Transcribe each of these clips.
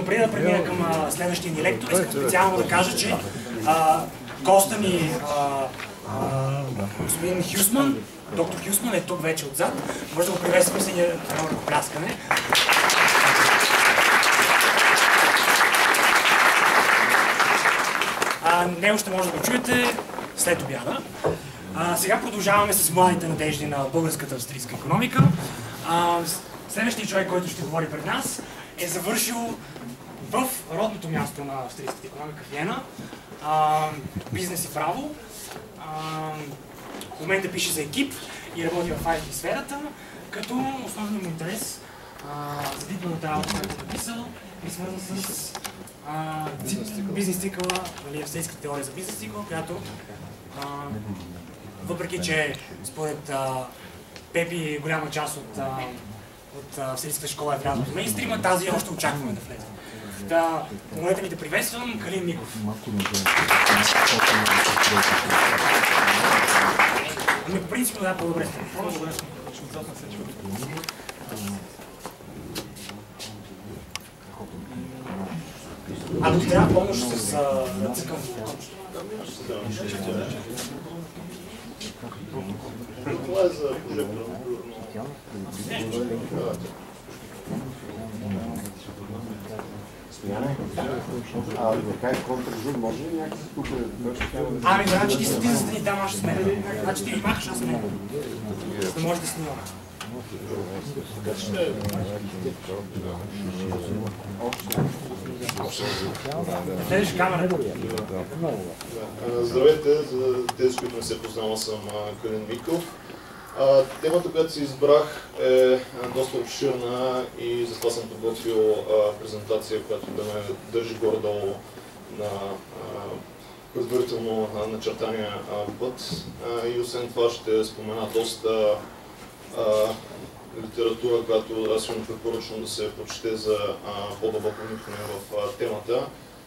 преди да премина към следващия ни лектор, искам специално да кажа, че госта ни, господин Хюсман, доктор Хюсман е тук вече отзад. Може да го приветстваме с едно ръкопляскане. Него ще може да го чуете след обяда. Сега продължаваме с младите надежди на българската австрийска икономика. Следващият човек, който ще говори пред нас, е завършил в родното място на австрийската икономика в Виена бизнес и право. В момента пише за екип и работи в IT сферата, като основният му интерес за дипломната работа, която е написал, е свързан с бизнес цикъла, австрийска теория за бизнес цикъл, която въпреки че според Пепи голяма част от австрийската школа е влязла в мейнстрима, тази още очакваме да влезе. Помолете ми да приветствам Калин Миков. Ами по принцип да, по-добре сте. Ако ти трябва помощ с цъкъм. Това е за прожектора. Как контржур може ли някакси тук? Ами, значи ти за страни, там аз ще сменя. Значи ти ги махаш, аз сменя. За да може да снимам. Следваш камера. Здравейте, за тези, които не се познава, съм Калин Миков. Темата, която си избрах, е доста обширна и затова съм подготвил презентация, която да ме държи горе-долу на предварително начертания път. И освен това ще спомена доста литература, която аз имам препоръчвам да се прочете за по-дълбоко вникване в темата.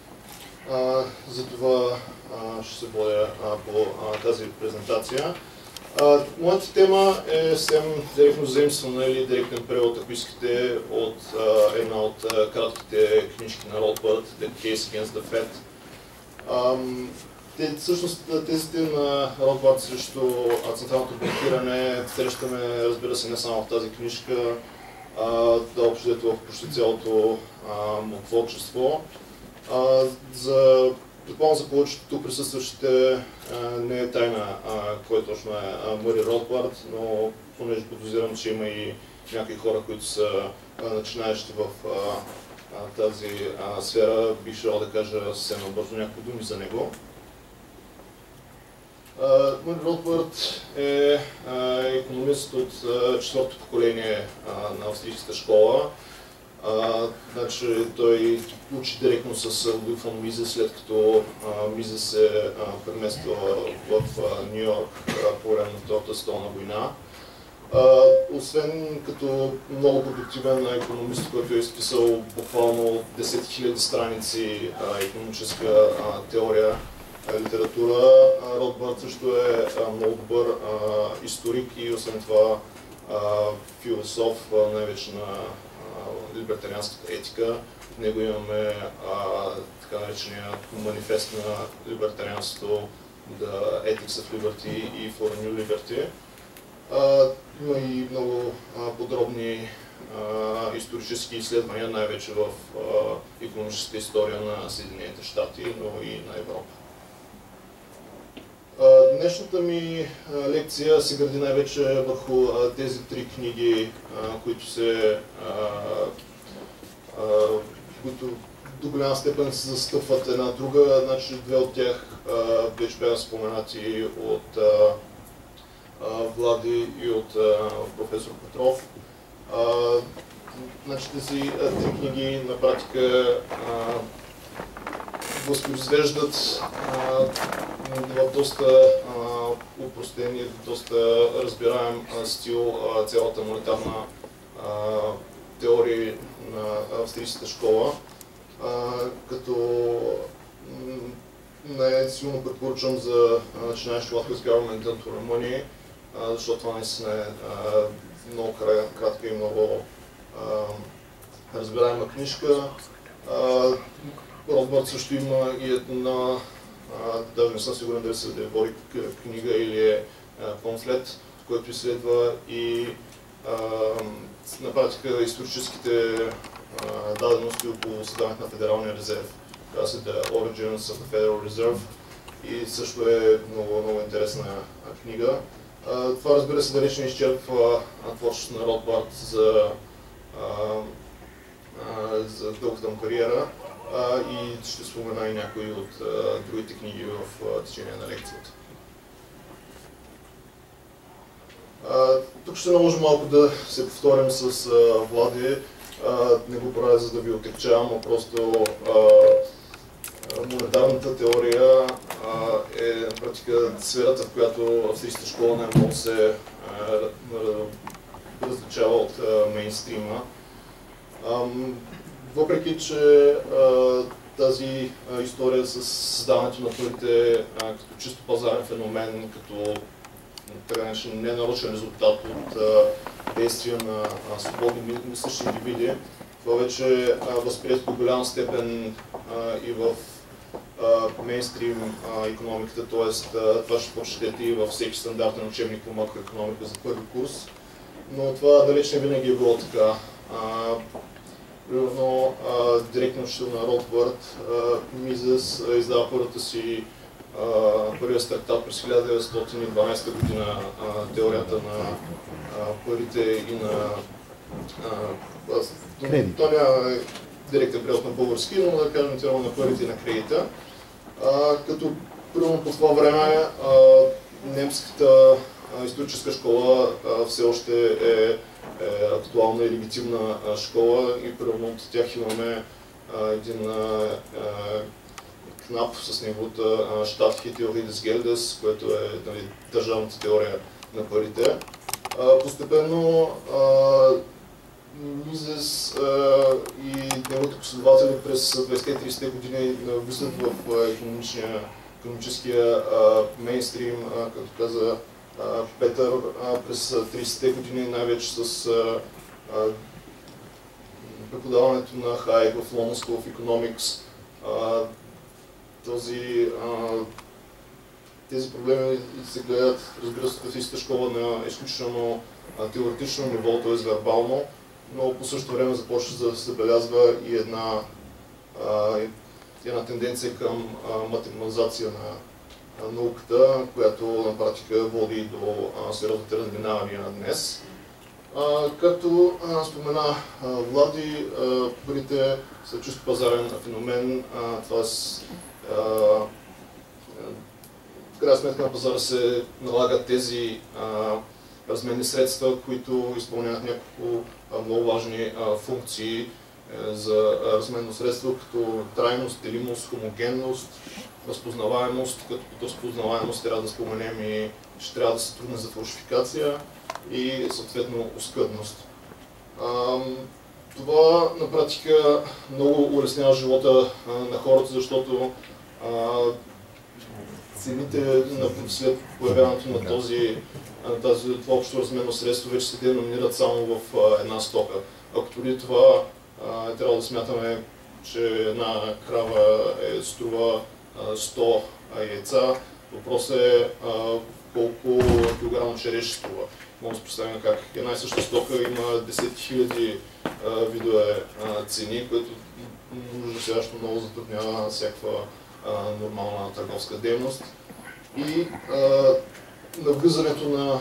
Затова ще се водя по тази презентация. Моята тема е съвсем директно заимствана или директен превод, ако искате, от една от кратките книжки на Ротбард, The Case Against the Fed. Всъщност тезите на Ротбард срещу централното банкиране срещаме, разбира се, не само в тази книжка, да общо в почти цялото му творчество. Предполагам за повечето присъстващите не е тайна кой точно е Мъри Ротбард, но понеже подозирам, че има и някакви хора, които са начинаещи в тази сфера, бих желал да кажа съвсем набързо някакви думи за него. Мъри Ротбард е икономист от четвърто поколение на австрийската школа. Значи, той учи директно с Лудвиг фон Мизес, след като Мизес се премества в Нью Йорк по време на Втората световна война. Освен като много продуктивен икономист, който е изписал буквално 10 000 страници икономическа теория, литература, Ротбард също е много добър историк и освен това философ, най-вече на либертарианската етика. В него имаме така наречения манифест на либертарианството, The Ethics of Liberty и For New Liberty. Има и много подробни исторически изследвания, най-вече в икономическата история на Съединените щати, но и на Европа. Днешната ми лекция се гради най-вече върху тези три книги, които до голяма степен се застъпват една друга. Значи, две от тях вече бяха споменати от Влади и от професор Петров. Значи, тези три книги на практика възпроизвеждат в доста упростен и доста разбираем стил цялата монетарна теория на австрийската школа, като най-силно препоръчвам за начинаещи What is Government Done to Earn Money, защото това наистина е много кратка и много разбираема книжка. Ротбард също има и една, даже не съм сигурен дали се води книга или е памфлет, който изследва и на практика историческите дадености около създаването на Федералния резерв. Това се The Origins of the Federal Reserve и също е много интересна книга. Това, разбира се, далеч не изчерпва творчеството на Ротбард за дългата му кариера и ще спомена и някои от другите книги в течение на лекцията. Тук ще наложа малко да се повторим с Влади. Не го правя за да ви отекчавам, а просто монетарната теория е на практика сферата, в която австрийската школа най-много се различава от мейнстрима. Въпреки че тази история с създаването на парите като чисто пазарен феномен, като така наречен ненарочен резултат от действия на свободни мислещи индивиди, това вече е възприето до голяма степен и в мейнстрим икономиката, т.е. това ще прочетете и във всеки стандартен учебник по макроекономика за първи курс, но това далеч не винаги е било така. Примерно, директно учител на Ротбард, Мизес издава първия стартап през 1912 година, теорията на парите и на... Това няма директен превод на български, но да кажем теория на парите и на кредита. Като примерно по това време немската историческа школа все още е актуална и легитимна школа и примерно от тях имаме един Кнап с неговата Staatliche Theorie des Geldes, което е държавната теория на парите. Постепенно Мизес и неговите последователи през 20-30-те години влизат в икономическия мейнстрим, както каза Петър, през 30-те години най-вече с преподаването на Хайек в London School of Economics. Тези проблеми се гледат, разбира се, в истинска школа на изключително теоретично ниво, т.е. вербално, но по същото време започва да се забелязва и една тенденция към математизация на науката, която на практика води до сериозните разминавания на днес. Както спомена Влади, парите са чисто пазарен феномен, т.е. в крайна сметка на пазара се налагат тези разменни средства, които изпълняват няколко много важни функции за разменно средство, като трайност, делимост, хомогенност, разпознаваемост, като под разпознаваемост трябва да споменем и че трябва да се трудне за фалшификация и съответно оскъдност. Това на практика много улеснява живота на хората, защото цените след появяването на това общо разменно средство вече се деноминират само в една стока. Ако преди това трябва да смятаме, че една крава струва 100 яйца, въпросът е колко килограма череш струва. Може да се представим как една и съща стока има десетки хиляди видове цени, което ужасяващо много затруднява всякаква нормална търговска дейност. И навлизането на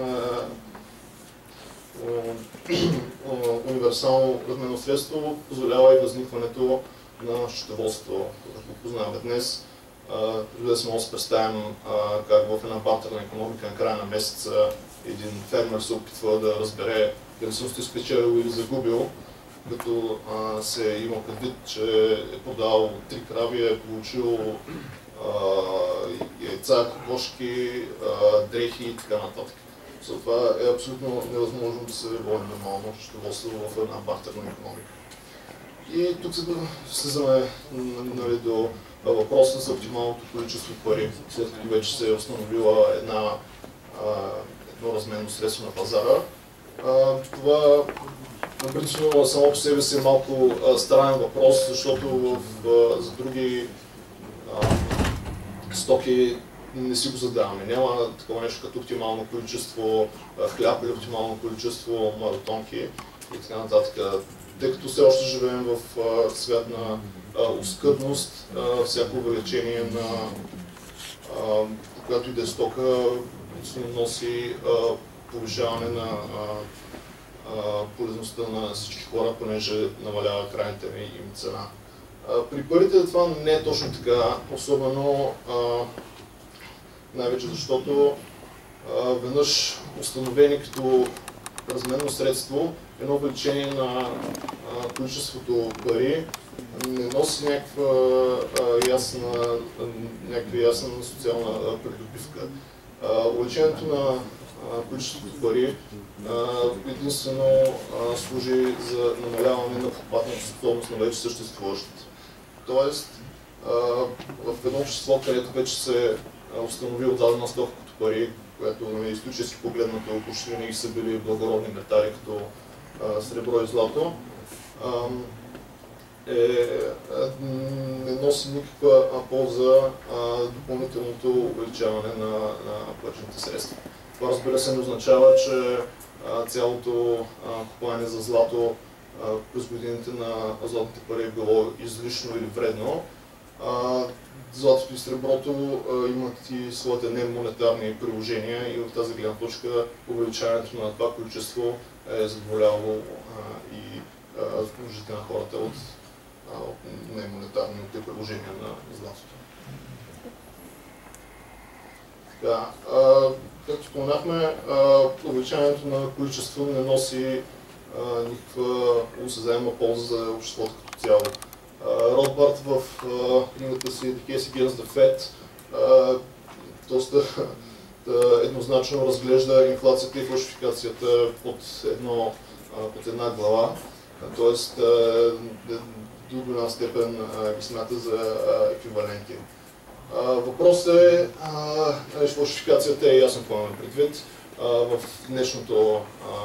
универсално разменно средство позволява и възникването на счетоводство, което познаваме днес. Да се може да се представим как в една бартерна икономика на края на месеца един фермер се опитва да разбере дали съм сте спечелил или загубил, като се има предвид, че е продал 3 крави, е получил яйца, кокошки, дрехи и така нататък. Затова е абсолютно невъзможно да се води нормално счетоводство в една бартерна икономика. И тук слизаме до въпроса за оптималното количество пари, след като вече се е установила едно разменно средство на пазара. Това принципно само по себе си е малко странен въпрос, защото за други стоки не си го задаваме. Няма такова нещо като оптимално количество хляб или оптимално количество маратонки и така нататък. Тъй като все още живеем в свят на оскъдност, всяко увеличение на която и да е стока носи повишаване на полезността на всички хора, понеже намалява крайната им цена. При парите това не е точно така, особено най-вече защото веднъж установени като разменно средство, едно увеличение на количеството пари не носи някаква ясна социална придобивка. Увеличението на количеството пари единствено служи за намаляване на покупателната способност на вече съществуващите. Тоест, в едно общество, където вече се установи отдадена стока като пари, което исторически погледнато почти винаги са били благородни метали, като сребро и злато, не носи никаква полза допълнителното увеличаване на паричните средства. Това, разбира се, не означава, че цялото купуване за злато през годините на златните пари е било излишно или вредно. Златото и среброто имат и своите немонетарни приложения и в тази гледна точка увеличаването на това количество е задоволявало и нуждите на хората от немонетарните приложения на златото. Както споменахме, увеличаването на количество не носи никаква осезаема полза за обществото като цяло. Ротбард в книгата си The Case Against the Fed доста еднозначно разглежда инфлацията и фалшификацията под една глава, т.е. до голяма степен ги смята за еквиваленти. Въпросът е, фалшификацията е ясно какво имаме предвид. В днешната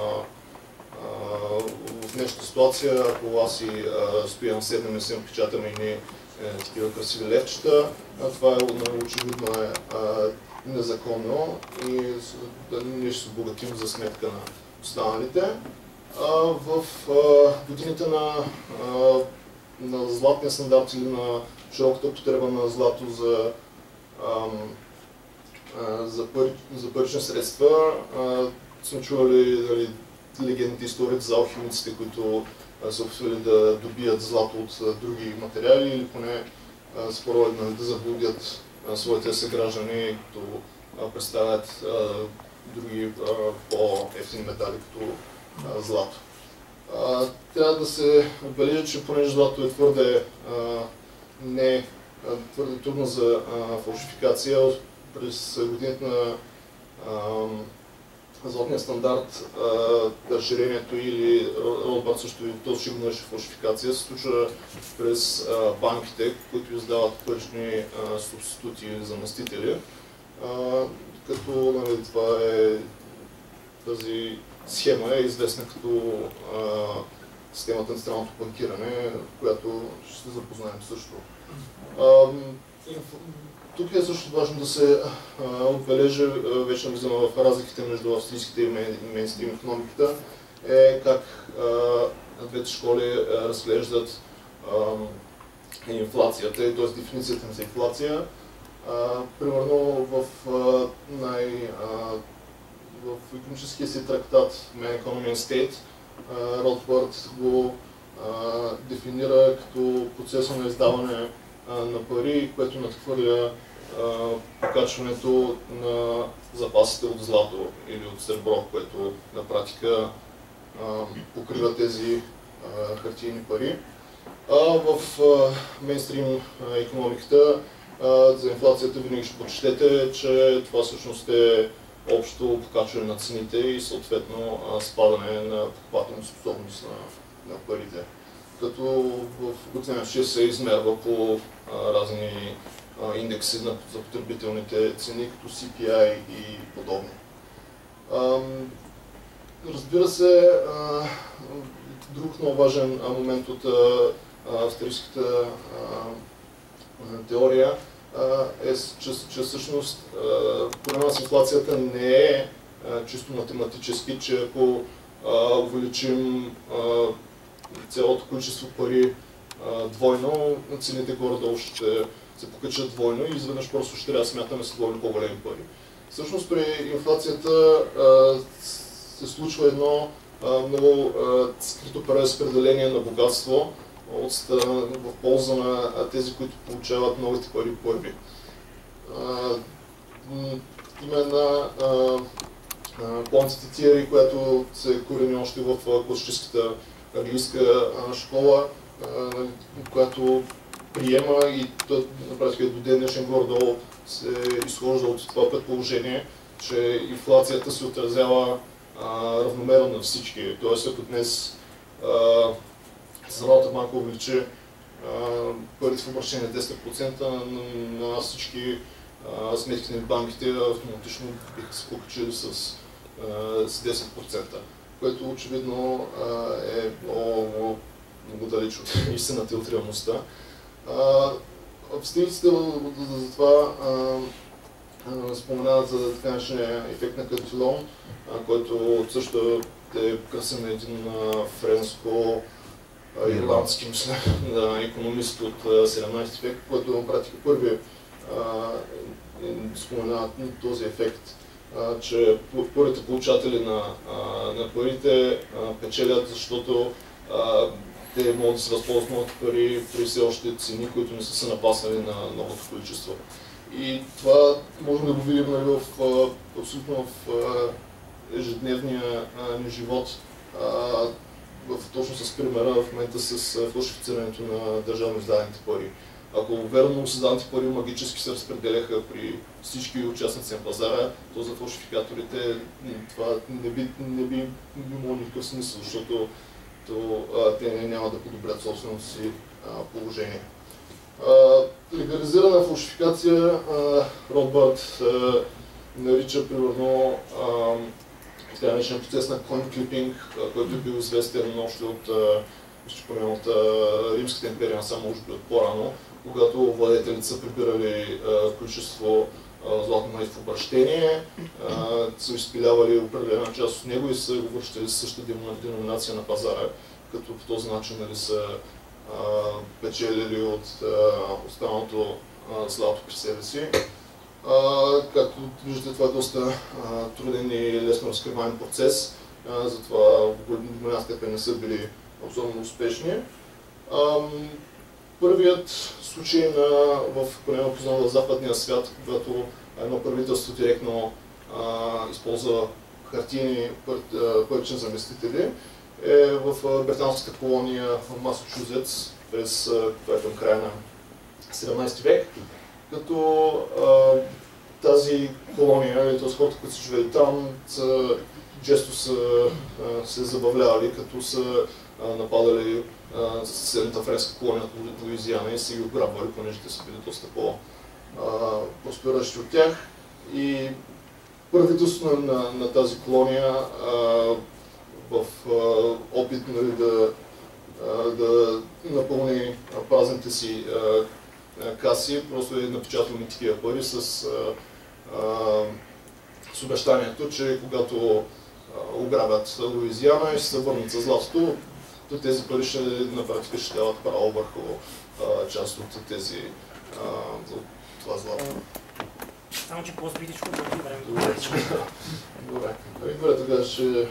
ситуация, ако аз и стоям седнем и съм печатаме едни такива красиви левчета, това е очевидно незаконно и ние ще се обогатим за сметка на останалите. В годините на златния стандарт или на широката употреба на злато за парични средства, сме чували легендните истории за алхимиците, които са опитвали да добият злато от други материали или поне са пробвали да заблудят своите съграждани, като представят други по-евтини метали, като злато. Трябва да се отбележи, че понеже злато е твърде трудно за фалшификация, през годините на златния стандарт, разширението или Ротбард също и то ще го нарича фалшификация, се случва през банките, които издават парични субститути или заместители, като тази схема е известна като системата на централното банкиране, която ще се запознаем също. Тук е също важно да се отбележи, вече навлизаме в разликите между австрийските и мейнстрим икономиката, как двете школи разглеждат инфлацията, т.е. дефиницията за инфлация. Примерно в икономическия си трактат Main Economy and State, Ротбард го дефинира като процеса на издаване на пари, което надхвърля покачването на запасите от злато или от сребро, което на практика покрива тези хартиени пари. В мейнстрим икономиката за инфлацията винаги ще прочетете, че това всъщност е общо покачване на цените и съответно спадане на покупателна способност на парите. Като в годината се измерва по разни индекси за потребителните цени, като CPI и подобни. Разбира се, Друг много важен момент от австрийската теория е, че всъщност проблемът с инфлацията не е чисто математически, че ако увеличим цялото количество пари двойно, цените горе-долу ще се покачат двойно и изведнъж просто ще трябва да смятаме с двойно по-големи пари. Всъщност при инфлацията се случва едно много скрито преразпределение на богатство в полза на тези, които получават новите пари първи. Има една quantity theory, която се корени още в класическата английска школа, която приема и на практика до ден днешен горе-долу се изхожда от това предположение, че инфлацията се отразява равномерно на всички. Тоест, ако днес Централната банка увеличи парите в обращение 10%, на всички сметки на банките автоматично биха се покачили с 10%, което очевидно е много далеч от истината и от реалността. Австрийците затова споменават за така наречения ефект на Кантилон, който също е късен на един френско-ирландски икономист от 17 век, който на практика първи споменават този ефект, че първите получатели на парите печелят, защото те могат да се възползват новите пари при все още цени, които не са се напаснали на новото количество. И това можем да го видим абсолютно в ежедневния ни живот, точно с примера в момента с фалшифицирането на държавно издадените пари. Ако верно създадените пари магически се разпределяха при всички участници на пазара, то за фалшификаторите това не би имало никакъв смисъл, защото те няма да подобрят собственото си положение. Легализирана фалшификация Ротбард нарича примерно така наречен процес на coin clipping, който е бил известен още от Римската империя, само може би от по-рано, когато владетелите са прибирали количество златни монети в обращение, са изпилявали определена част от него и са го връщали с същата деноминация на пазара, като по този начин са печелили от останалото злато при себе си. Както виждате, това е доста труден и лесно разкриваем процес, затова в голяма степен не са били особено успешни. Първият случай поне познал в западния свят, когато едно правителство директно използва хартиени парични заместители, е в британската колония в Масачузетс през към края на 17 век, като тази колония, т.е. хората, които са живели там, често са се забавлявали, като са нападали съседната френска колония от Луизиана и са ги ограбвали, понеже те са били доста по-проспериращи от тях. И правителството на тази колония в опит да напълни празните си каси, просто е напечатал такива пари с обещанието, че когато ограбят Луизиана и ще се върнат с златото, то тези пари на практика ще дават право върху част от това злато. Само, че по-спитичко да време. Добре, тогава ще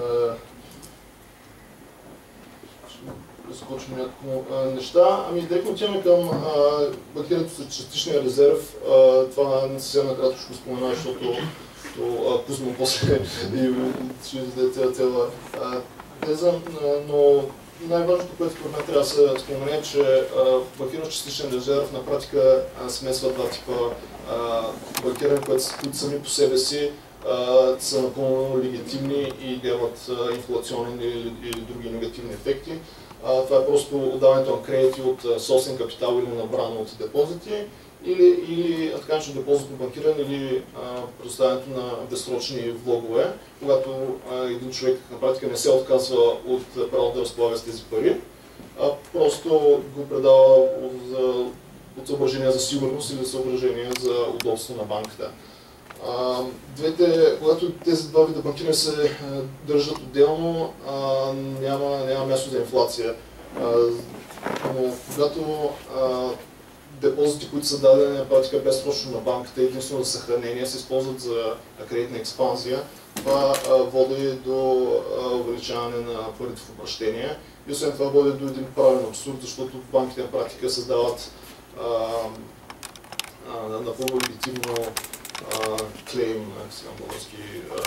разкочим няколко неща. Директно отиваме към банкирането с частичния резерв. Това не съвсем накратко ще го спомена, защото Кузмо после ще издаде цяла теза, но най-важното, което според мен трябва да се спомене, че банкирането с частичен резерв на практика смесва два типа банкиране, които сами по себе си са напълно легитимни и имат инфлационни или други негативни ефекти. това е просто отдаването на кредити от собствен капитал или набрано от депозити, или така наречено депозитно банкиране, или предоставянето на безсрочни влогове, когато един човек на практика не се отказва от право да разполага с тези пари, а просто го предава от съображения за сигурност или съображения за удобство на банката. Когато тези два вида банкиране се държат отделно, няма място за инфлация. Но когато депозити, които са дадени на практика безсрочно на банката, единствено за съхранение, се използват за кредитна експанзия, това води до увеличаване на парите в обращение. И освен това води до един правен абсурд, защото банките на практика създават напълно легитимно клейм, български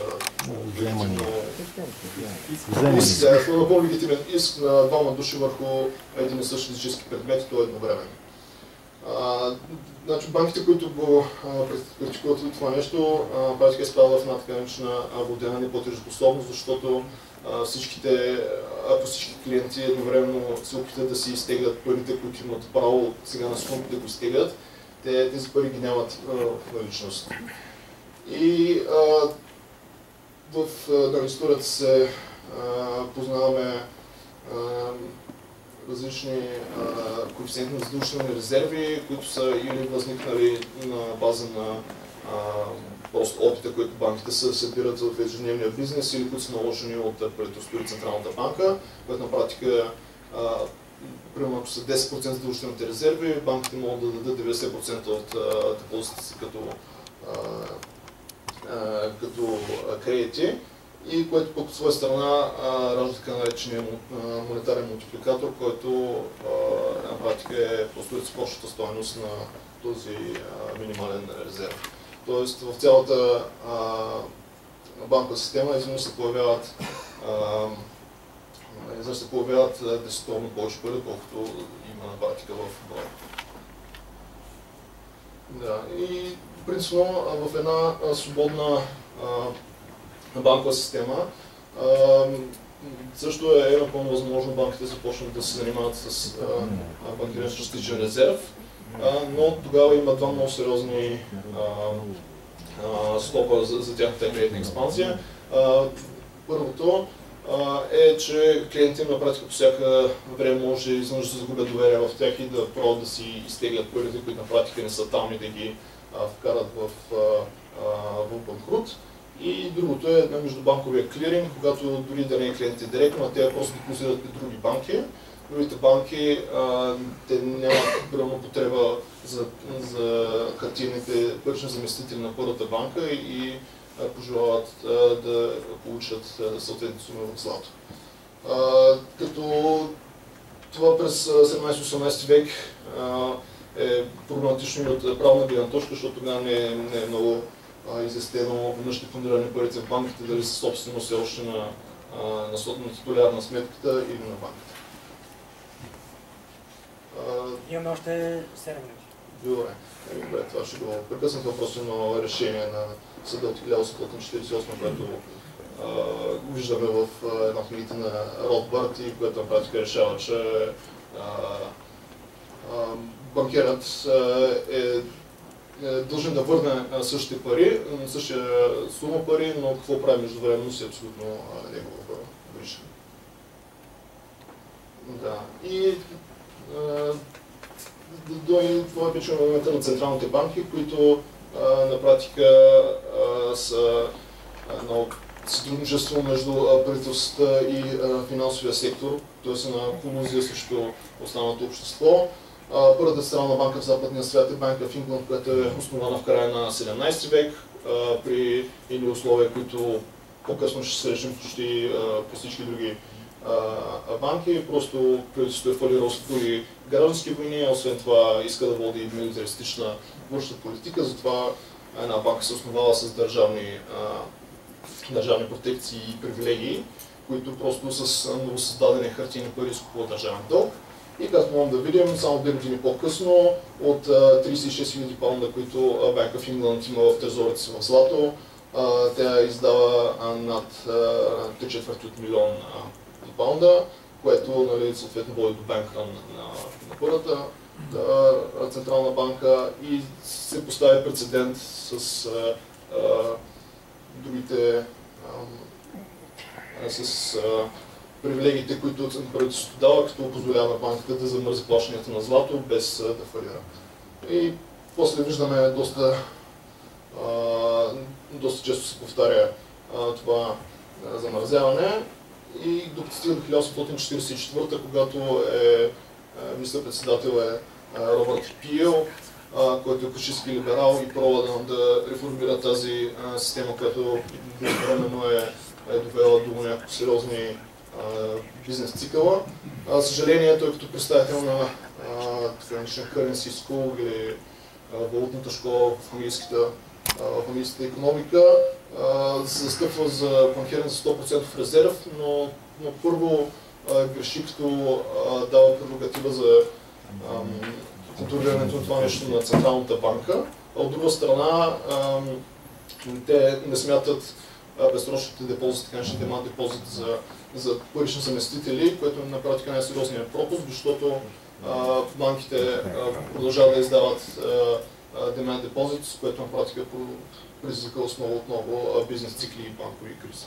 напълно легитимен иск на двама души върху един и същи физически предмет, и то едновременно. Значи, банките, които го критикуват това нещо, практика изпадат в една така наречена водена неплатежоспособност, защото ако всички клиенти едновременно се опитат да си изтеглят парите, които имат право сега на секунди да го изтеглят, тези пари ги нямат в наличност. И в историята се познаваме различни коефициенти на задължителни резерви, които са или възникнали на база на просто опита, който банките се събират в ежедневния бизнес, или които са наложени от правителството и Централната банка, което на практика, примерно ако са 10% задължителните резерви, банките могат да дадат 90% от депозитите си като кредити, и което пък от своя страна ражда така наречения монетарен мултипликатор, който на практика е просто реципрочната стойност на този минимален резерв. Тоест в цялата банкова система изведнъж се появяват 10-тонно повече пари, колкото има на практика в брой. Да, и принципно в една свободна банкова система също е напълно възможно банките да започнат да се занимават с банкиране с частичен резерв, но тогава има два много сериозни стопа за тяхната кредитна експанзия. Първото е, че клиентите на практика по всяка време може изведнъж да загубят доверие в тях и да пробват да си изтеглят парите, които на практика не са там, и да ги вкарат в банкрут. И другото е на междубанковия клиринг, когато дори да не е клиентите директно, а те просто депозират при други банки. Другите банки те нямат потреба за хартиените парични заместители на първата банка и пожелават да получат съответните суми в злато. Като това през 17-18 век е проблематично и от правна гледна точка, защото тогава не е много изяснено веднъж депониране парите в банките, дали са собствено все още на титуляр на сметката или на банката. Имаме още 7 минути. Добре, това ще го прекъснат въпрос на решение на съда от 1848, което виждаме в една книгите на Ротбард, и което на практика решава, че банкерът е дължен да върне същите пари, същия сума пари, но какво прави междувременно си е абсолютно негова грижа. Да. И това вече на момента на централните банки, които на практика са едно сътрудничество между правителствата и финансовия сектор, т.е. на колузия срещу останалото общество. Първата централна банка в западния свят е Банк в Ингланд, която е основана в края на 17 век при едни условия, които по-късно ще се срещнем почти по всички други банки. Просто правителството е фалирало с други граждански войни, освен това иска да води милитаристична външна политика, затова една банка се основава с държавни протекции и привилегии, които просто с новосъздадени хартиени пари изкупуват държавен дълг. И както можем да видим, само 2 години по-късно, от 36 000 паунда, които Bank of England има в трезорите си в злато, тя издава над 3/4 от милион паунда. което нали, съответно води до банкрън на първата централна банка и се постави прецедент с другите с привилегиите, които правителството дава, като позволява на банката да замързи плащанията на злато без да фалира. И после виждаме доста често се повтаря това замразяване и докато стига до 1844, когато министър-председател е Робърт Пиел, който е фашистски либерал и пробва да реформира тази система, която временно е довела до някакво сериозни бизнес цикъла. Съжаление, той като представител на Currency School или валутната школа в английската икономика, се застъпва за банкиране за 100% резерв, но първо греши, като дава прерогатива за контролирането на това нещо на Централната банка, а от друга страна те не смятат безсрочните депозити, така наречен демант депозит за парични заместители, което на практика не е сериозният пропуск, защото банките продължават да издават демант депозит, с което на практика предизвика отново бизнес цикли и банкови кризи.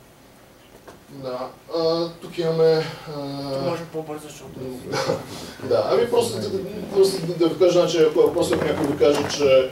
Да, тук имаме... Може по-бързо, защото... Да, ами просто да ви кажа, просто ако някой ви каже,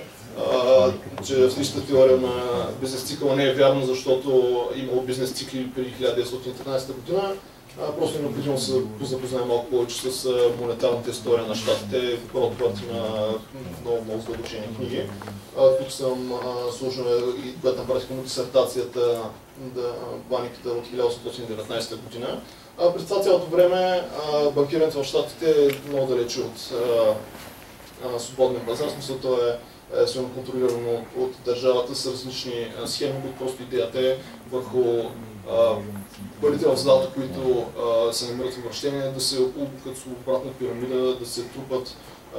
че австрийската теория на бизнес цикъла не е вярна, защото имало бизнес цикли преди 1913 година, просто е необходимо да се запознаем малко повече с монетарната история на щатите. Ротбард има много задълбочени книги. Тук съм сложил, която на практика му дисертацията на баниката от 1819 година. През това цялото време банкирането в щатите е много далече от свободния пазар, в смисъл то е силно контролирано от държавата с различни схеми, които просто идеята е върху парите в злато, които се намират в обращение, да се обукат с обратна пирамида, да се трупат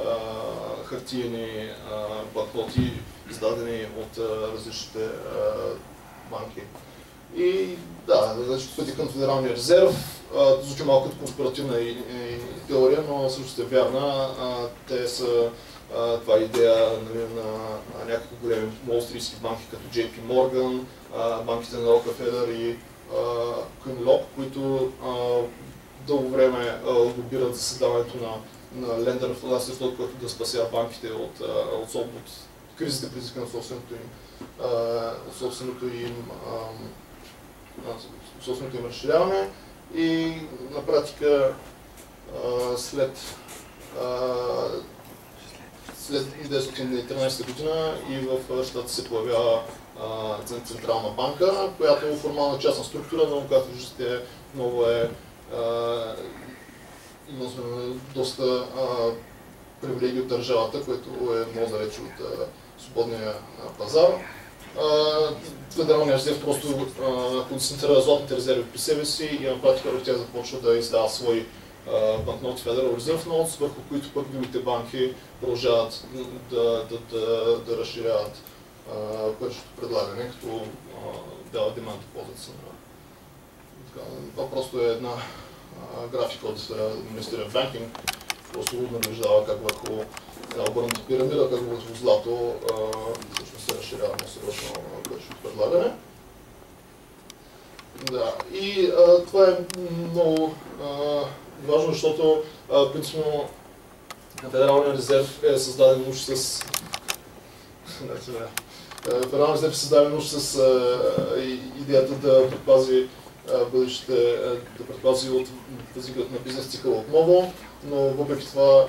хартиени банкноти, издадени от различните банки. И да, пътя към Федералния резерв звучи малко като конспиративна теория, но също е вярна. Те са това е идея на някакви големи уолстрийски банки, като JP Morgan, банките на Рокфелер и Кюнлоп, които дълго време лобират за създаването на Lender of Last Resort, който да спася банките от кризите, предизвикани от собственото им разширяване. И на практика след 1913 година и в щата се появява Централна банка, която е формална частна структура, но както виждате много има доста привилегии от държавата, което е много далече от свободния пазар. Федералният резерв просто концентрира златните резерви при себе си и на практика тя започва да издава свои банкноти Federal Reserve Notes, върху които пък другите банки продължават да разширяват паричното предлагане, като дава demand deposits. Това просто е една графика от Ministry of Banking, просто наблюдава как върху една обърната пирамида, как върху злато всъщност се разширява на сериозно паричното предлагане. Да, и това е много важно, защото принципно Федералният резерв е създаден уж с идеята да предпази бъдещите, да предпази от възникването на бизнес цикъл отново, но въпреки това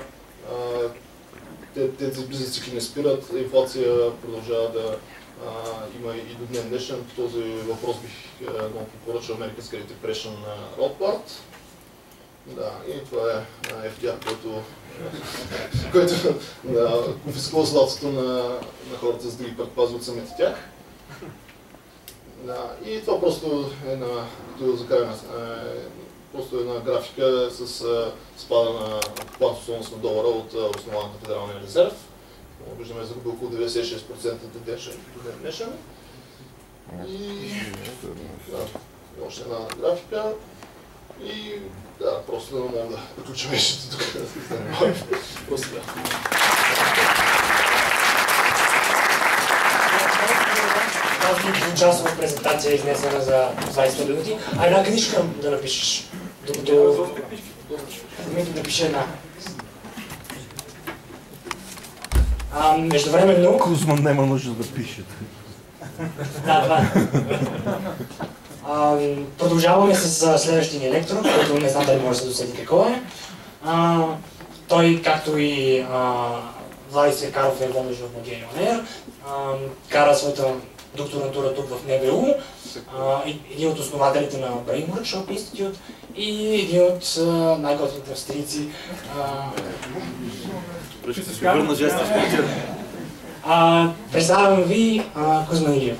тези бизнес цикли не спират, инфлация продължава да има и до днес днешен. По този въпрос бих много препоръчал American Depression на Ротбард. Да, и това е FDR, който конфискува златото на хората, за да ги предпази от самите тях. Да, и това просто е просто една графика с спада на окупантната стойност на долара от основаната Федералния резерв. Виждаме загуби около 96% до днешен. И още една графика. И да, просто не мога да приключа вещите тук. Просто да. Тази часова презентация е изнесена за 20 минути, а една книжка да напишеш. Докато да пише една. Междувременно... Кузман няма нужда да пише. Да, това. Продължаваме с следващия ни лектор, който не знам дали може да се досети какво е. Той, както и Влади Свекаров е водещ в Магион, кара своята докторантура тук в НБУ, един от основателите на Brain Workshop Institute и един от най-готвите австрийци. Ще се върна жеста в култура. Представям ви Кузман Илиев.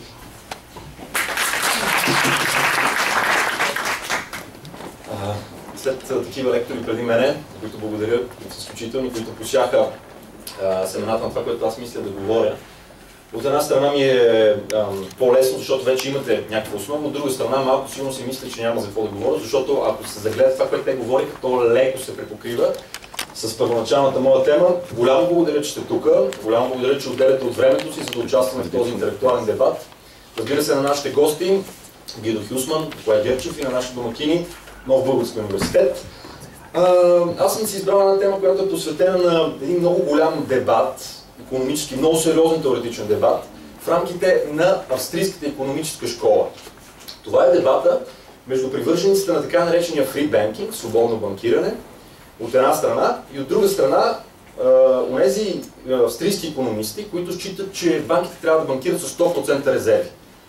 След такива лектори преди мене, които благодаря, които са изключителни, които посяха семената на това, което аз мисля да говоря. От една страна ми е по-лесно, защото вече имате някаква основа, от друга страна малко силно си мисля, че няма за какво да говоря, защото ако се загледат това, което те говориха, то леко се препокрива с първоначалната моя тема. Голямо благодаря, че сте тук, голямо благодаря, че отделяте от времето си, за да участваме в този интелектуален дебат. Разбира се, на нашите гости, Гидо Хюсман, Николай Герчев и на нашите домакини, Нов Български университет. Аз съм си избрал една тема, която е посветена на един много голям дебат, икономически, много сериозен теоретичен дебат, в рамките на австрийската икономическа школа. Това е дебата между привържениците на така наречения free banking, свободно банкиране, от една страна, и от друга страна онези австрийски икономисти, които считат, че банките трябва да банкират с 100% резерви.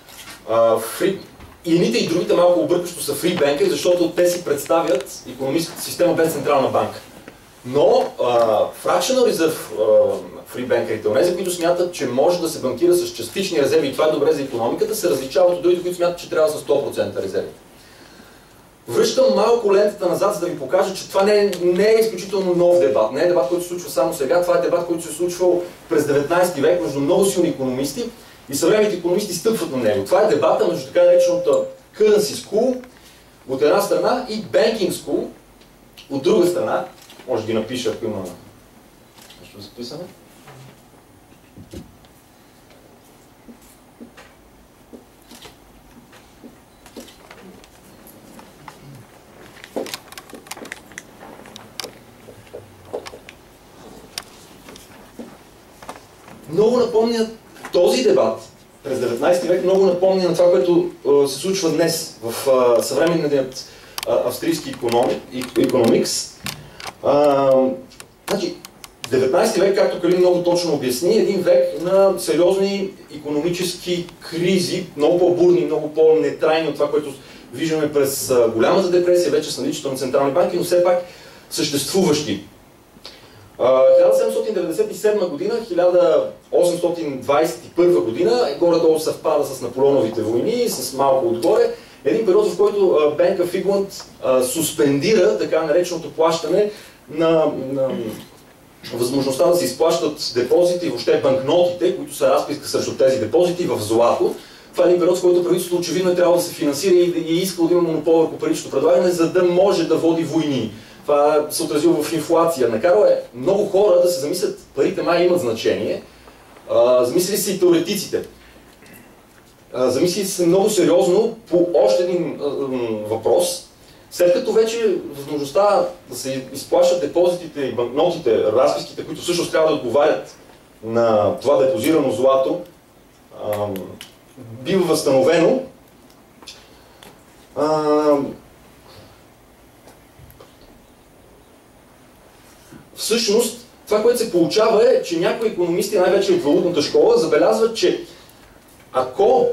И едните и другите малко объркващо са free банкери, защото те си представят икономическата система без централна банка. Но fractional reserve free банкерите, онези, които смятат, че може да се банкира с частични резерви и това е добре за икономиката, се различават от другите, които смятат, че трябва с 100% резерви. Връщам малко лентата назад, за да ви покажа, че това не е изключително нов дебат. Не е дебат, който се случва само сега. Това е дебат, който се е случвал през 19 век между много силни икономисти и съвременните икономисти стъпват на него. Това е дебата между така наречената Currency School от една страна и Banking School от друга страна. Може да ги напиша, ако има нещо записане. Много напомня този дебат през 19 век, много напомня на това, което се случва днес в съвременният австрийски икономикс. Значи, 19 век, както Калин много точно обясни, е един век на сериозни икономически кризи, много по-бурни, много по-нетрайни от това, което виждаме през голямата депресия, вече с наличието на централни банки, но все пак съществуващи. 1797 година, 1821 година, горе-долу съвпада с Наполеоновите войни, с малко отгоре, един период, в който Bank of England суспендира така нареченото плащане на възможността да се изплащат депозити и въобще банкнотите, които са разписка срещу тези депозити в злато. Това е един период, в който правителството очевидно е трябвало да се финансира и иска да има монопол върху паричното предлагане, за да може да води войни. Това се отразило в инфлация. Накарало е много хора да се замислят, парите май имат значение. Замислили се и теоретиците. Замислили се много сериозно по още един въпрос. След като вече възможността да се изплащат депозитите и банкнотите, разписките, които всъщност трябва да отговарят на това депозирано злато, бива възстановено, всъщност това, което се получава е, че някои икономисти, най-вече от валутната школа, забелязват, че ако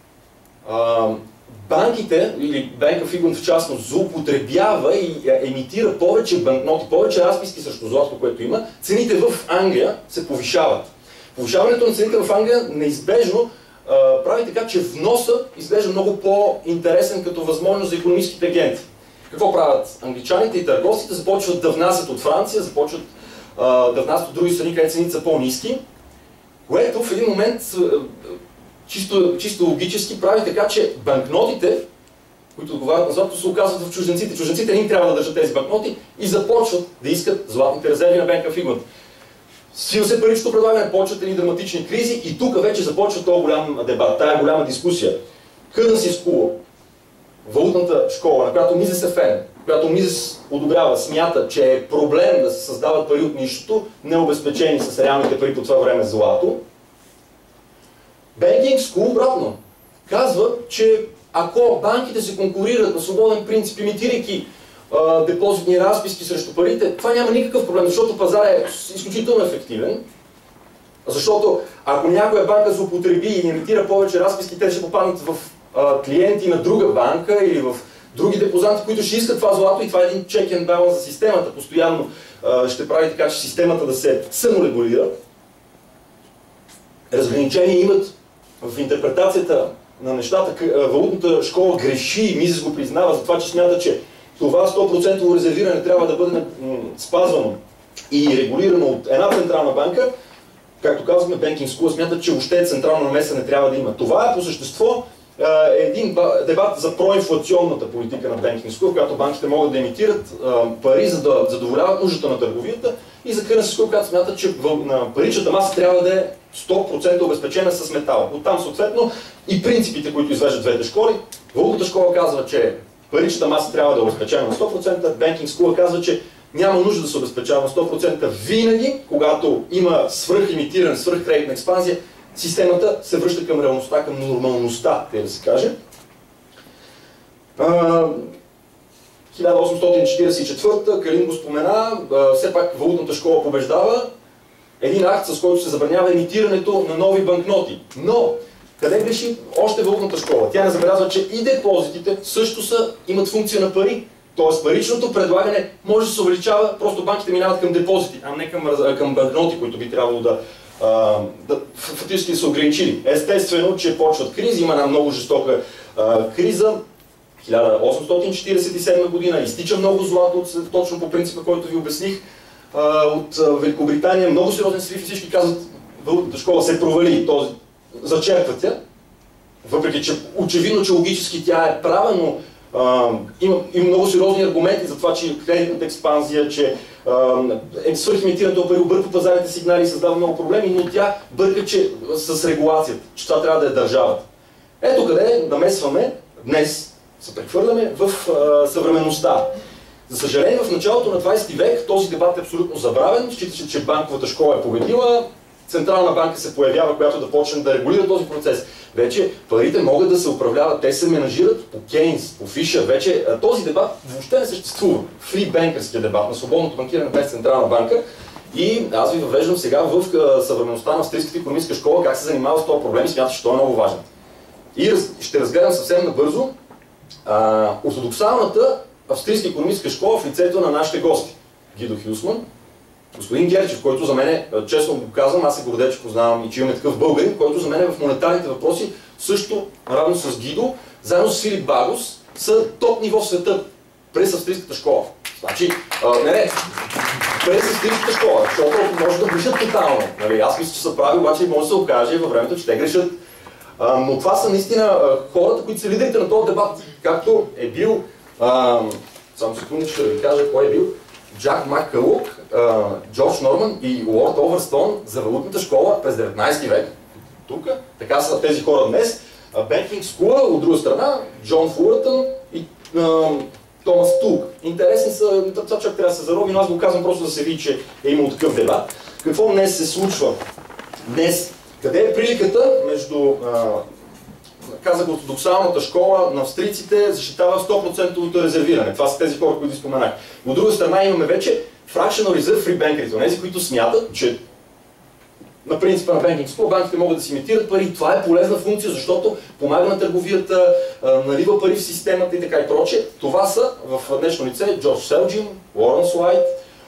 банките, или Bank of England в частност, злоупотребява и емитира повече банкноти, повече разписки срещу злато, което има, цените в Англия се повишават. Повишаването на цените в Англия неизбежно прави така, че вносът изглежда много по-интересен като възможност за икономическите агенти. Какво правят англичаните и търговците? Започват да внасят от Франция, започват да внасят от други страни, където цените са по-ниски, което в един момент чисто логически прави така, че банкнотите които отговарят на златото, се оказват в чужденците. Чужденците не им трябва да държат тези банкноти и започват да искат златните резерви на Bank of England. Свива се паричното предлагане, почват едни драматични кризи и тук вече започва този голям дебат, тая голяма дискусия. Currency School, валутната школа, на която Мизес е фен, която Мизес одобрява, смята, че е проблем да се създават пари от нищото, необезпечени с реалните пари по това време злато. Banking School обратно казва, че ако банките се конкурират на свободен принцип, имитирайки депозитни разписки срещу парите, това няма никакъв проблем, защото пазар е изключително ефективен. Защото ако някоя банка злоупотреби и имитира повече разписки, те ще попаднат в клиенти на друга банка или в други депозанти, които ще искат това злато и това е един check and balance за системата. Постоянно ще прави така, че системата да се саморегулира. Разграничения имат в интерпретацията на нещата. Валутната школа греши, Мизес го признава за това, че смята, че това 100% резервиране трябва да бъде спазвано и регулирано от една централна банка. Както казахме, Banking School смята, че въобще централна намеса не трябва да има. Това е по същество един дебат за проинфлационната политика на Banking School, в която банките могат да емитират пари, за да задоволяват нуждата на търговията, и за Currency School, която смята, че паричната маса трябва да е 100% обезпечена с метал. Оттам съответно и принципите, които извеждат двете школи. Валутната школа казва, че паричната маса трябва да е обезпечена на 100%, Banking School казва, че няма нужда да се обезпечава на 100% винаги, когато има свръхимитиране, свръхкредитна експанзия, системата се връща към реалността, към нормалността, те да се каже. 1844, Калин го спомена, все пак валутната школа побеждава. Един акт, с който се забранява емитирането на нови банкноти. Но, къде греши още валутната школа? Тя не забелязва, че и депозитите също имат функция на пари. Тоест паричното предлагане може да се увеличава, просто банките минават към депозити, а не към банкноти, които би трябвало да фактически са ограничили. Естествено, че почват кризи, има една много жестока криза. 1847 година изтича много злато, точно по принципа, който ви обясних, от Великобритания. Много сериозен срив и всички казват, валутната школа се провали, зачерква тя. Въпреки че очевидно, че логически тя е права, но има много сериозни аргументи за това, че кредитната експанзия, че свръхимитирането на пари обърква пазарните сигнали и създава много проблеми, но тя бърка, че с регулацията, че това трябва да е държавата. Ето къде намесваме, днес се прехвърляме в съвременността. За съжаление, в началото на 20 век този дебат е абсолютно забравен. Считаше, че банковата школа е победила, централна банка се появява, която да почне да регулира този процес. Вече парите могат да се управляват, те се менажират по Кейнс, по Фишер. Вече този дебат въобще не съществува. Фри банкърския дебат на свободното банкиране без централна банка. И аз ви въвеждам сега в съвременността на австрийската икономическа школа, как се занимава с този проблем и смятам, че той е много важен. И ще разгледам съвсем набързо ортодоксалната австрийска икономическа школа в лицето на нашите гости. Гидо Хюсман, господин Герчев, който за мен, честно го казвам, аз се гордея, че познавам и че имаме такъв българин, който за мен в монетарните въпроси също, равно с Гидо, заедно с Филип Багос, са топ ниво в света през австрийската школа. Значи, през австрийската школа, защото може да грешат тотално. Нали? Аз мисля, че са прави, обаче може да се окаже във времето, че те грешат. Но това са наистина хората, които са лидерите на този дебат, както е бил, само секунда, ще ви кажа кой е бил, Джак Маккълук, Джордж Норман и Уорд Оверстон за валутната школа през 19 век. Тук, така са тези хора днес. Banking School, от друга страна, Джон Фулъртън и Томас Тук. Интересни са, това човек трябва да се зароби, но аз го казвам просто да се види, че е имал такъв дебат. Какво днес се случва? Днес, къде е приликата между, казах, ортодоксалната школа на австрийците защитава 100% резервиране. Това са тези хора, които споменах. От друга страна имаме вече fractional reserve free bankerите, онези, които смятат, че на принципа на Banking School банките могат да си имитират пари. Това е полезна функция, защото помага на търговията, налива пари в системата и така и прочее. Това са в днешно лице Джордж Селджин, Лоренс Уайт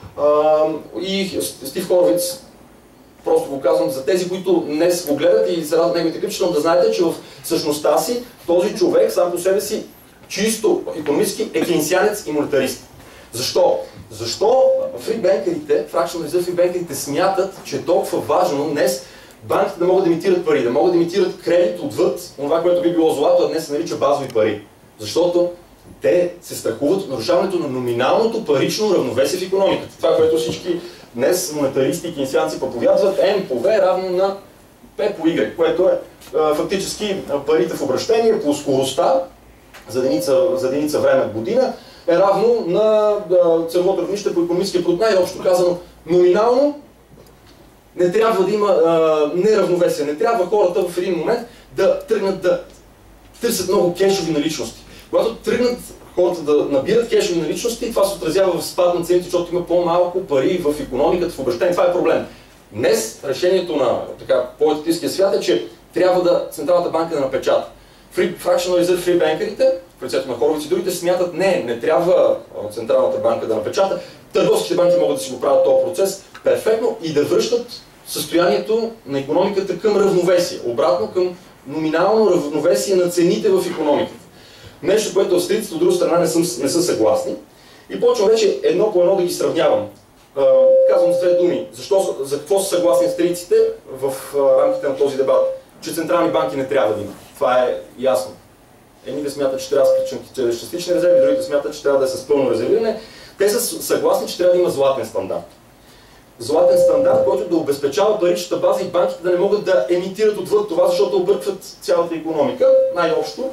и Стив Хорвиц. Просто го казвам за тези, които днес го гледат и заради неговите клипчета, да знаете, че в същността си този човек сам по себе си чисто икономически е кейнсианец и монетарист. Защо? Защо фрибенкерите, fractional reserve фрибенкерите смятат, че е толкова важно днес банките да могат да имитират пари, да могат да имитират кредит отвъд това, което би било злато, а днес се нарича базови пари. Защото те се страхуват от нарушаването на номиналното парично равновесие в икономиката. Това, което всички днес монетаристи и кейнсианци проповядват, M по V равно на P по Y, което е фактически парите в обращение по скоростта за единица време в година е равно на ценовото равнище по икономическия продукт. Най-общо казано, номинално не трябва да има неравновесие. Не трябва хората в един момент да тръгнат да търсят много кешови наличности. Когато тръгнат хората да набират кешови наличности, това се отразява в спад на цените, защото има по-малко пари в икономиката, в обращение. Това е проблем. Днес решението на по-етическия свят е, че трябва Централната банка да напечата. Fractional Reserve Free банкерите, в лицето на Хоровиц и другите, смятат, не трябва Централната банка да напечата. Търговските банки могат да си го правят този процес перфектно и да връщат състоянието на икономиката към равновесие, обратно към номинално равновесие на цените в икономиката. Нещо, което австрийците от друга страна не са съгласни. И почвам вече едно по едно да ги сравнявам. Казвам с две думи. За какво са съгласни австрийците в рамките на този дебат? Че централни банки не трябва да има. Това е ясно. Едните смятат, че трябва да са частични резерви, другите смятат, че трябва да е с пълно резервиране. Те са съгласни, че трябва да има златен стандарт. Златен стандарт, който да обезпечава паричната база и банките да не могат да емитират отвъд това, защото объркват цялата икономика. Най-общо.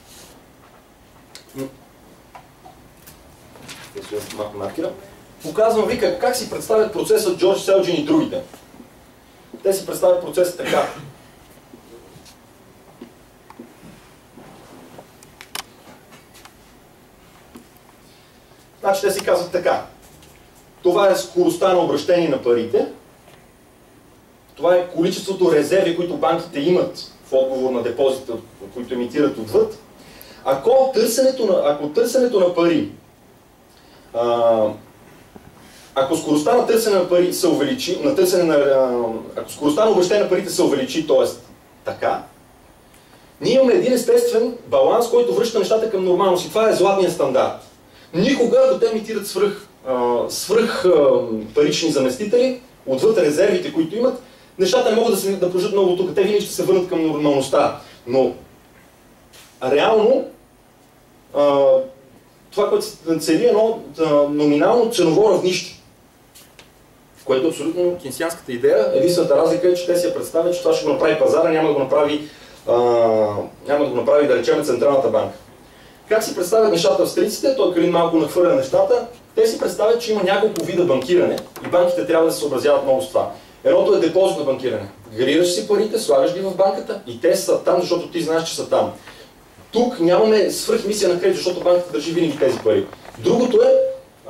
Показвам ви как си представят процеса Джордж Селджин и другите. Те си представят процеса така. Значи те си казват така. Това е скоростта на обращение на парите. Това е количеството резерви, които банките имат в отговор на депозитите, които емитират отвъд. Ако търсенето на пари, ако скоростта на търсене на пари се увеличи, ако скоростта на обращение на парите се увеличи, т.е. така, ние имаме един естествен баланс, който връща нещата към нормалност и това е златният стандарт. Никога, ако те емитират свръх парични заместители, отвъд резервите, които имат, нещата не могат да продължат много тук. Те винаги ще се върнат към нормалността. Но реално това, което се цели е едно номинално ценово равнище, което е абсолютно кейнсианската идея. Единствената разлика е, че те си я представят, че това ще го направи пазара, няма да го направи, да речем, Централната банка. Как си представят нещата австрийците? Той Калин малко нахвърля нещата. Те си представят, че има няколко вида банкиране и банките трябва да се съобразяват много с това. Едното е депозитно банкиране. Гарираш си парите, слагаш ги в банката и те са там, защото ти знаеш, че са там. Тук нямаме свръхмисия на кредит, защото банката държи винаги тези пари. Другото е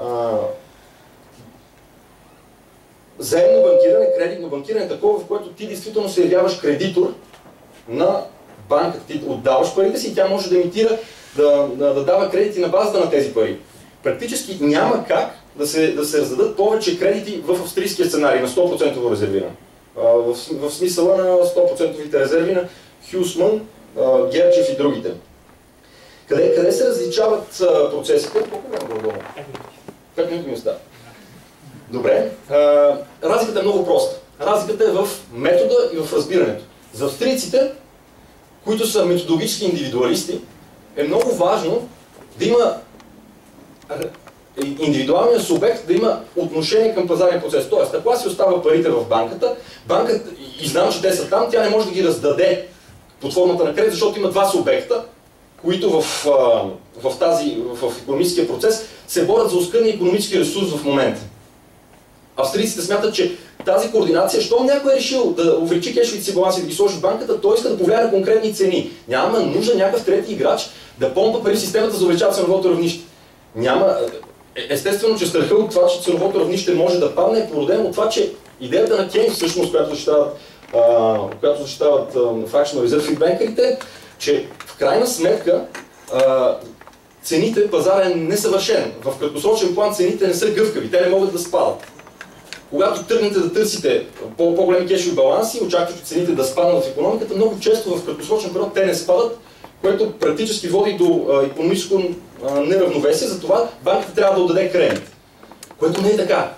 заемно банкиране, кредитно банкиране, такова, в което ти действително се явяваш кредитор на банката. Ти отдаваш парите си и тя може да емитира, да дава кредити на базата на тези пари. Практически няма как да се раздадат повече кредити в австрийския сценарий на 100% резервиране. В смисъла на 100% резерви на Хюсман, Герчев и другите. Къде се различават процесите? Колко време долу? 5 минути ми остава. Добре. Разликата е много проста. Разликата е в метода и в разбирането. За австрийците, които са методологически индивидуалисти, е много важно да има индивидуалният субект да има отношение към пазарния процес. Тоест, ако аз си остава парите в банката и знам, че те са там, тя не може да ги раздаде под формата на кредит, защото има два субекта, които в икономическия процес се борят за оскъдния икономически ресурс в момента. Австрийците смятат, че тази координация, щом някой е решил да увеличи кешовите си баланси и да ги сложи в банката, той иска да повлияе на конкретни цени. Няма нужда някакъв трети играч да помпа пари в системата за увеличава ценовото равнище. Естествено, че страха от това, че ценовото равнище може да падне, е породено от това, че идеята на Кейнс, всъщност, която защитават Fractional Reserve Free банкерите, че в крайна сметка цените, пазара е несъвършен. В краткосрочен план цените не са гъвкави, те не могат да спадат. Когато тръгнете да търсите по-големи кешови баланси, очаквате цените да спаднат в икономиката, много често в краткосрочен период те не спадат, което практически води до икономическо неравновесие, затова банката трябва да отдаде кредит. Което не е така.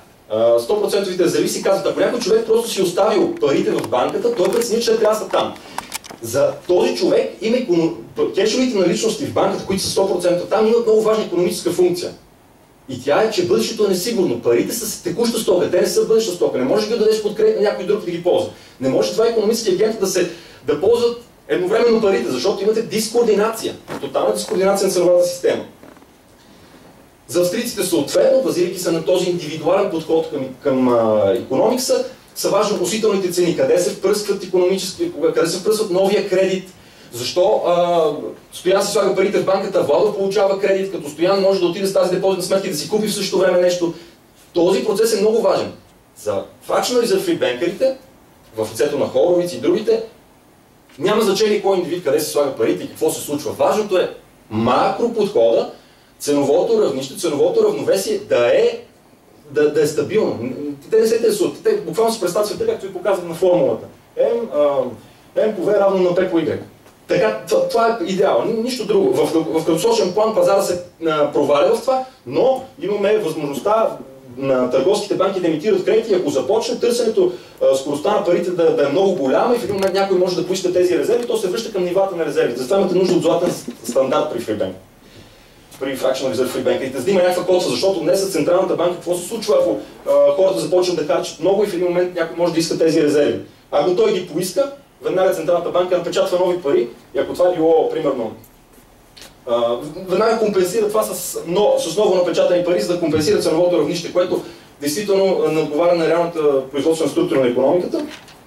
100% резерви си казват, ако някой човек просто си оставил парите в банката, той прецени, че трябва да са там. За този човек има кешовите наличности в банката, които са 100%, там имат много важна икономическа функция. И тя е, че бъдещето е несигурно. Парите са текуща стока, те не са бъдеща стока. Не можеш да дадеш подкреп на някой друг да ги ползва. Не може това икономически агенти да ползват едновременно парите, защото имате дискоординация. Тотална дискоординация на ценовата система. За австрийците съответно, базирайки се на този индивидуален подход към икономикса, са важни относителните цени, къде се впръскват икономически, къде се впръскват новия кредит, защо Стоян си слага парите в банката, Владо получава кредит, като Стоян може да отиде с тази депозитна сметка и да си купи в същото време нещо. Този процес е много важен. За fractional reserve free банкерите, в лицето на Хоровиц и другите, няма значение кой индивид къде се слага парите и какво се случва. Важното е макроподхода, ценовото равнище, ценовото равновесие да е стабилно. Те не се интересуват. Те буквално се представят света, както ви показват на формулата. M по V равно на P по Y. Така, това е идеал, нищо друго. В краткосрочен план пазара се проваля в това, но имаме възможността на търговските банки да емитират кредити, ако започне търсенето, скоростта на парите да е много голяма и в един момент някой може да поиска тези резерви, то се връща към нивата на резервите. Затова имате нужда от златен стандарт при фрибанк. При fractional reserve free банкерите, за да има някаква котва, защото днес с Централната банка какво се случва, ако хората започнат да харчат много и в един момент някой може да иска тези резерви. Ако той ги поиска, веднага Централната банка напечатва нови пари и ако това е било, примерно, веднага компенсира това с ново напечатани пари, за да компенсира ценовото равнище, което действително не отговаря на реалната производствена структура на икономиката.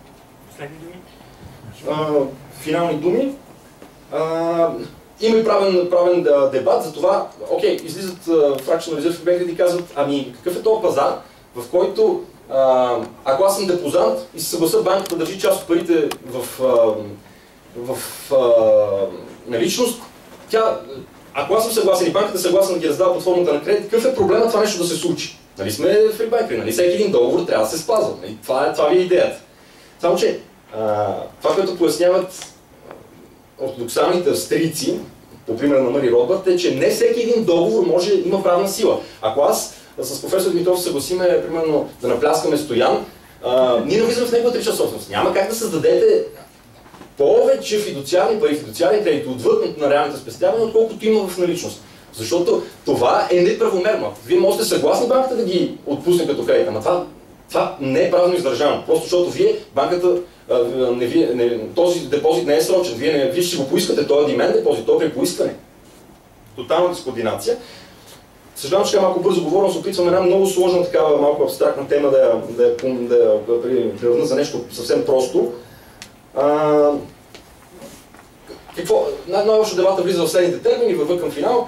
Финални думи. Има и правен дебат за това, окей, излизат fractional reserve free банкерите и казват, ами какъв е този пазар, в който ако аз съм депозант и се съглася банката да държи част от парите в наличност, ако аз съм съгласен и банката е съгласна да ги раздава под формата на кредит, какъв е проблема това нещо да се случи? Нали сме фрибанкери, нали всеки един договор трябва да се спазва. Нали? Това ви е идеята. Само че това, което поясняват ортодоксалните австрийци, по пример на Мари Ротбард, е, че не всеки един договор има правна сила. Ако аз с професор Димитров съгласиме, примерно, да напляскаме Стоян, ние навлизаме в неговата лична собственост. Няма как да създадете повече фидуциални пари, фидуциални кредити отвъд на реалните спестявания, отколкото има в наличност. Защото това е неправомерно. Вие можете съгласни банката да ги отпусне като кредит, ама това не е правилно издържано. Просто защото банката, този депозит не е срочен. Вие ще го поискате, този димен депозит, то е поискане. Тотална дискоординация. Съжалявам, че малко бързо говоря, но се опитвам една много сложна, такава малко абстрактна тема да я превърна за нещо съвсем просто. Най-общо дебата влиза в следните термини, върва към финал.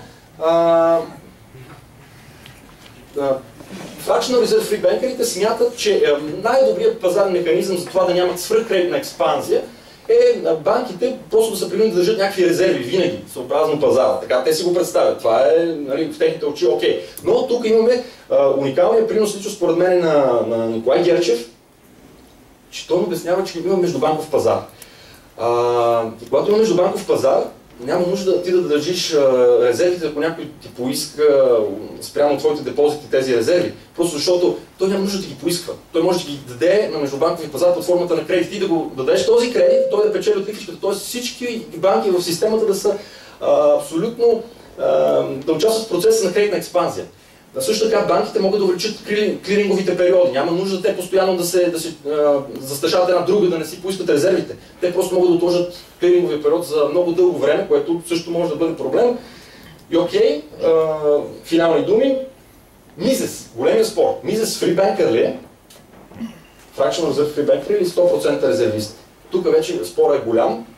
Fractional reserve free банкерите смятат, че най-добрият пазарен механизъм за това да нямат свръхкредитна експанзия е банките просто да са принудени да държат някакви резерви винаги, съобразно пазара. Така те си го представят. Това е в техните очи окей. Но тук имаме уникалния принос, лично според мен на Николай Герчев, че той обяснява, че има междубанков пазар. Когато има междубанков пазар, няма нужда ти да държиш резервите, ако някой ти поиска спрямо твоите депозити тези резерви. Просто защото той няма нужда да ги поисква. Той може да ги даде на междубанкови пазар под формата на кредит. Ти да го дадеш този кредит, той да печели от лихвичката. Т.е. всички банки в системата да са абсолютно да участват в процеса на кредитна експанзия. Също така банките могат да увеличат клиринговите периоди. Няма нужда те постоянно да се застрашават една друга, да не си поискат резервите. Те просто могат да отложат клиринговия период за много дълго време, което също може да бъде проблем. И окей, финални думи. Мизес, големия спор. Мизес фрибанкър ли е? Fractional reserve free banker или 100% резервист? Тук вече спорът е голям.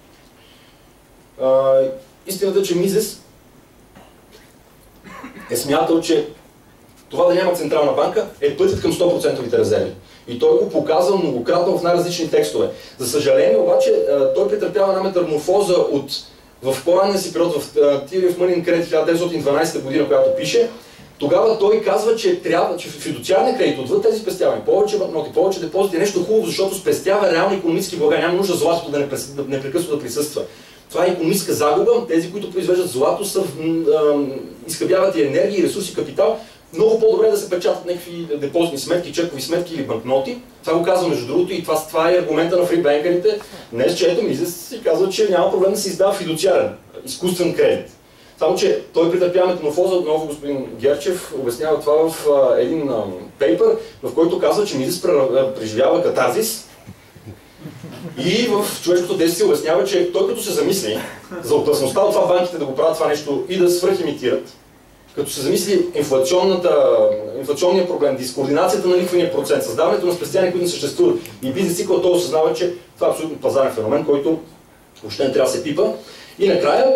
Истината е, че Мизес е смятал, че това да няма централна банка е пътят към 100% резерви. И той го показва многократно в най-различни текстове. За съжаление обаче, той претърпява една метаморфоза в по-ранния си период, в Theory of Money and Credit 1912 година, която пише. Тогава той казва, че фидуциарният кредит отвъд тези спестявания, повече банкноти, повече депозити е нещо хубаво, защото спестява реални икономически блага. Няма нужда златото да непрекъснато да присъства. Това е икономическа загуба. Тези, които произвеждат злато, изхъбяват и енергия, и ресурси, капитал, много по-добре да се печатат някакви депозитни сметки, чекови сметки или банкноти. Това го казва между другото и това е аргумента на фрибенкерите. Днес, че ето Мизес си казва, че няма проблем да се издава фидуциарен, изкуствен кредит. Само, че той претърпя метаморфоза, отново господин Герчев обяснява това в един пейпер, в който казва, че Мизес преживява катарзис и в човешкото действие обяснява, че той като се замисли за опасността от това банките да го правят това нещо и да свръхимитират, като се замисли инфлационния проблем, дискоординацията на лихвения процент, създаването на спестявания, които не съществуват и бизнес цикъл, той осъзнава, че това е абсолютно пазарен феномен, който въобще не трябва да се пипа. И накрая...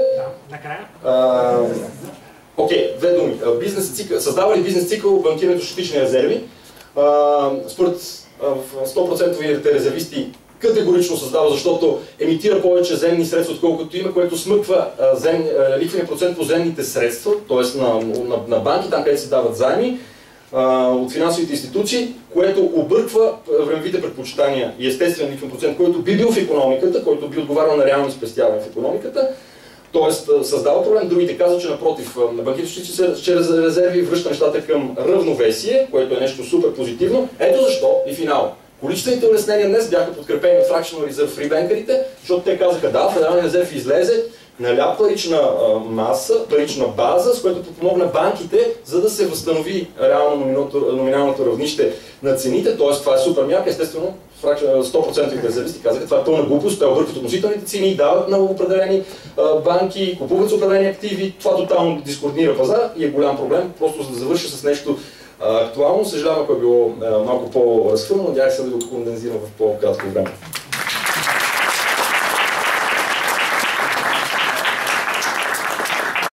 две думи. Създава ли бизнес цикъл банкирането с статични резерви? Според 100% резервисти категорично създава, защото емитира повече земни средства, отколкото има, което смъква лихвения процент по земните средства, т.е. на банки, там където се дават заеми от финансовите институции, което обърква времевите предпочитания и естествен лихвен процент, който би бил в икономиката, който би отговарял на реални спестявания в икономиката. Тоест създава проблем. Другите казват, че напротив, банките чрез резерви връща нещата към равновесие, което е нещо супер позитивно. Ето защо и финал. Количествените улеснения днес бяха подкрепени от Fractional Reserve фрибенкерите, защото те казаха да, Федерален резерв излезе, наля парична маса, парична база, с което подпомогна банките, за да се възстанови реално номиналното равнище на цените. Т.е. това е супер мярка. Естествено, 100% резервисти казаха, това е пълна глупост, те объркват относителните цени, дават на определени банки, купуват с определени активи, това тотално дискординира пазара и е голям проблем. Просто за да завърша с нещо актуално, съжалявам, ако е било малко по-разхвърно, надявах се да го кондензирам в по-кратко време.